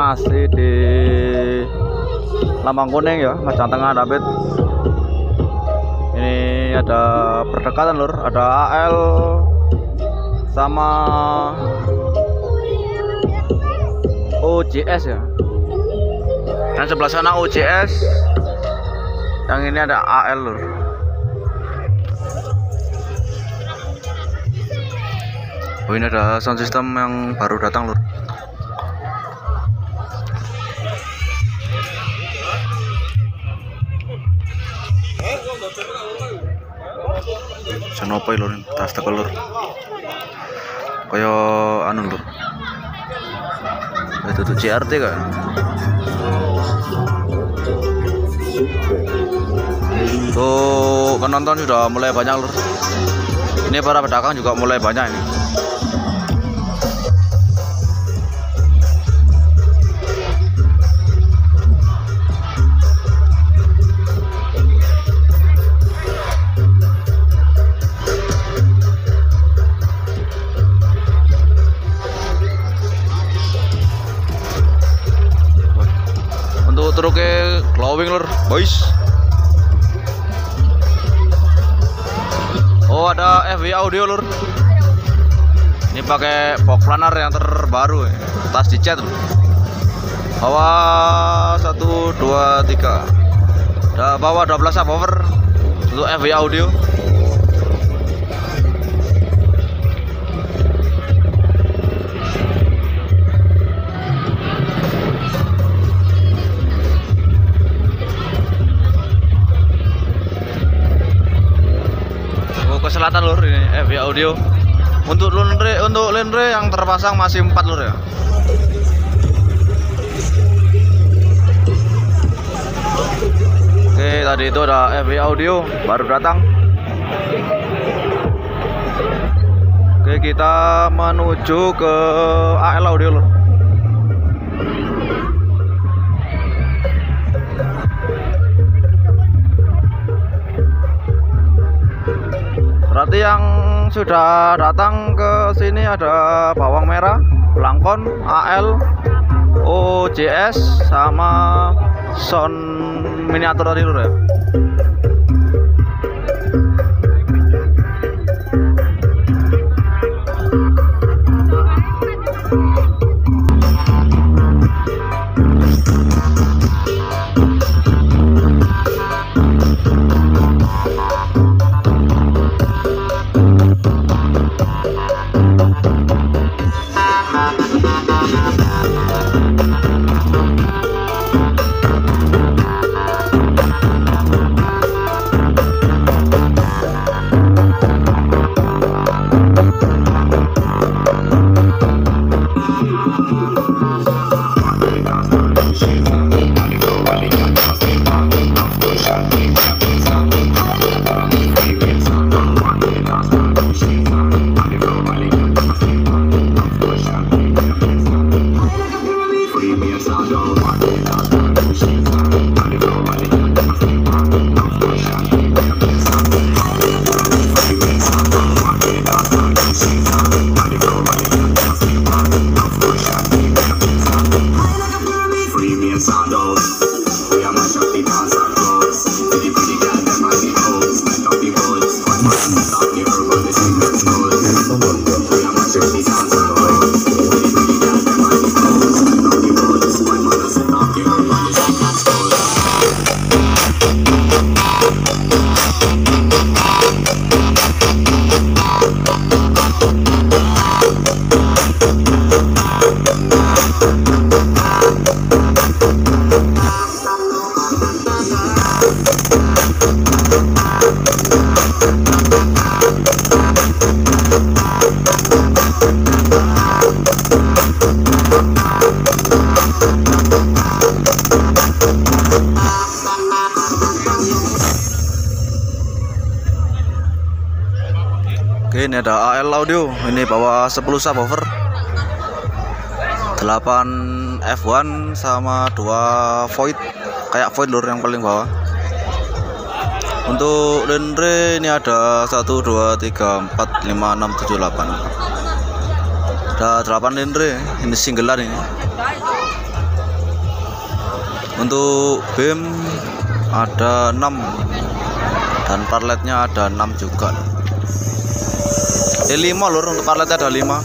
masih di Lambang Kuning ya, Majang Tengah David. Ini ada berdekatan lur, ada AL sama OJS ya. Yang sebelah sana OJS, yang ini ada AL lur. Oh, ini ada sound system yang baru datang lur. Senopo lur, tas tekel lur. Kaya anu lur. Itu tuh CRT kan. Tuh penonton sudah mulai banyak lur. Ini para pedagang juga mulai banyak ini. Untuk truknya glowing lur, boys. Oh, ada FW audio lur. Ini pakai box planar yang terbaru ya. Tas dicat lur. Bawah 1 2 3. Ada bawah 12 subwoofer untuk FW audio. Ke selatan lur, ini FW audio. Untuk lenre yang terpasang masih 4 lur ya. Oke, tadi itu ada FW audio baru datang. Oke, kita menuju ke AL audio lur. Berarti yang sudah datang ke sini ada bawang merah, belangkon, AL, OJS sama sound miniatur tadi lur ya. Oke, ini ada AL audio, ini bawa 10 subwoofer, 8 F1 sama 2 void, kayak void lur yang paling bawah. Untuk lenre ini ada 1 2 3 4 5 6 7 8. Ada 8 lenre, ini singlean ini. Untuk BEM ada 6 dan parletnya ada 6 juga. 5 lur, untuk parletnya ada 5.